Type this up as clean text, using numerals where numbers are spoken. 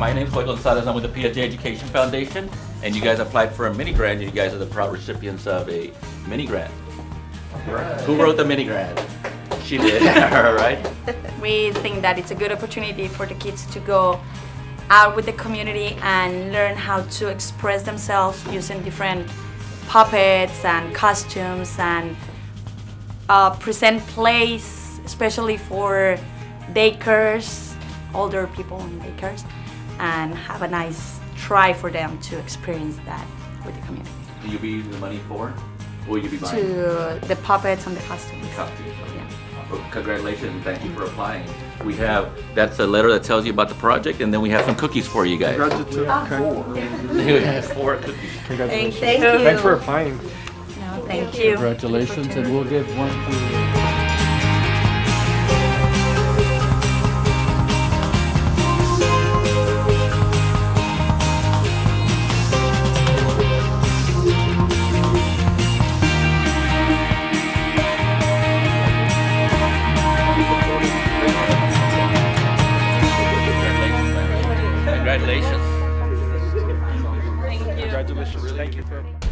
My name is Joel Gonzalez. I'm with the PSG Education Foundation, and you guys applied for a mini grant, and you guys are the proud recipients of a mini grant. Right. Who wrote the mini grant? She did. All right. We think that it's a good opportunity for the kids to go out with the community and learn how to express themselves using different puppets and costumes and present plays, especially for daycares, older people in daycares, and have a nice try for them to experience that with the community. Do you be using the money for? Or will you be buying? To the puppets and the costumes. The costumes. Yeah. Well, congratulations and thank you for applying. We have, that's a letter that tells you about the project, and then we have some cookies for you guys. Congratulations. We have 4 cookies. Congratulations. Thank you. Thanks for applying. No, thank you. Congratulations, and we'll give one to Congratulations. Thank you. Congratulations. Thank you for